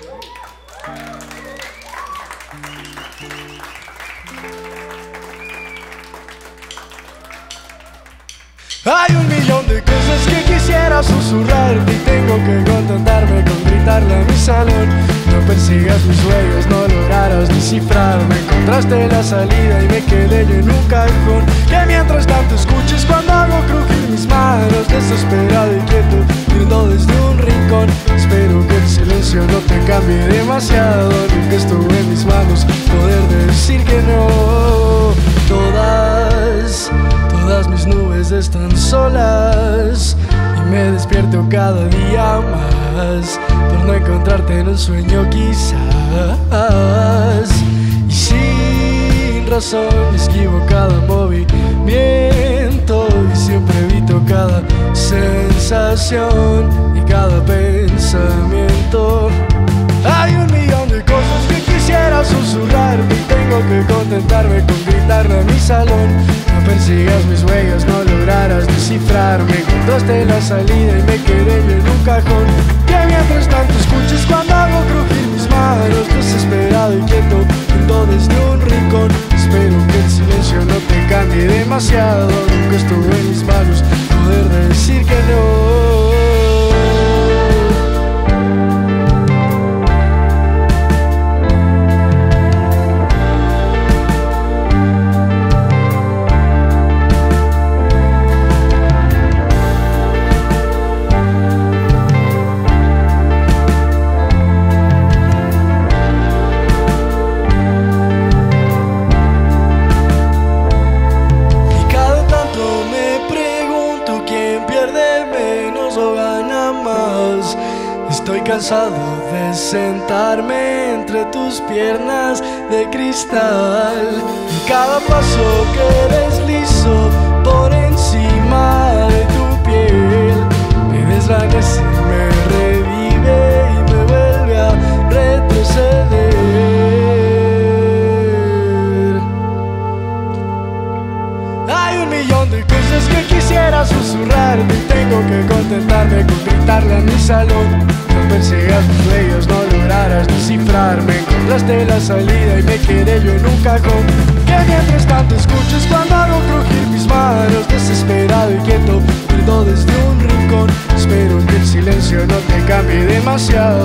Hay un millón de cosas que quisiera susurrarte y tengo que contentarme con gritarle a mi salón. No persigas mis sueños, no lograrás descifrarme. Encontraste la salida y me quedé yo en un cajón. Que mientras tanto escuches cuando hago crujir mis manos, desesperado y quieto, viendo desde un rincón. Espero que el silencio no te cambie demasiado, nunca estuvo en mis manos poder decir que no. Todas mis nubes están solas y me despierto cada día más por no encontrarte en un sueño quizás. Y sin razón esquivo cada movimiento y siempre evito cada sensación y cada pensamiento. Hay un millón de cosas que quisiera susurrarte y tengo que contentarme con gritarle a mi salón. No persigas mis huellas, no lograrás descifrarme. Encontraste la salida y me quedé yo en un cajón. Que mientras tanto escuches cuando hago crujir mis manos, desesperado y quieto, viendo desde un rincón. Espero que el silencio no te cambie demasiado, nunca estuvo en mis manos poder decir que no. Estoy cansado de sentarme entre tus piernas de cristal. Y cada paso que deslizo por encima de tu piel me desvanece, me revive y me vuelve a retroceder. Hay un millón de cosas que quisiera susurrarte y tengo que contentarme con gritarle a mi salón. No persigas mis sueños, no lograrás descifrarme. Encontraste la salida y me quedé yo en un cajón. Que mientras tanto escuches cuando hago crujir mis manos, desesperado y quieto, viendo desde un rincón. Espero que el silencio no te cambie demasiado.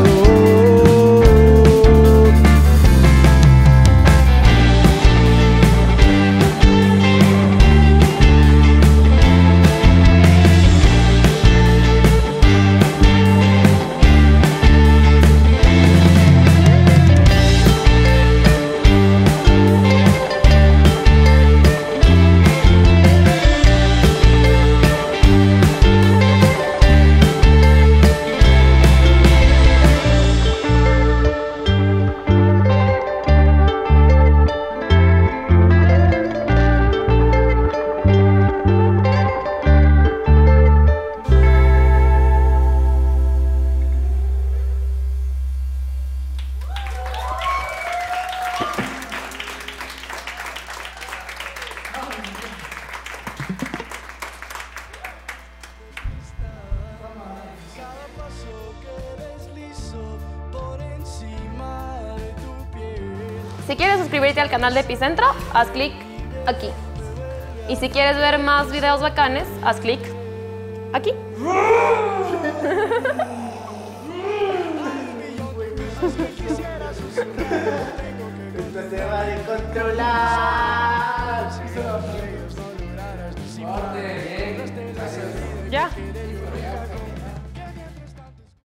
Si quieres suscribirte al canal de Epicentro, haz clic aquí. Y si quieres ver más videos bacanes, haz clic aquí. Esto se va a descontrolar.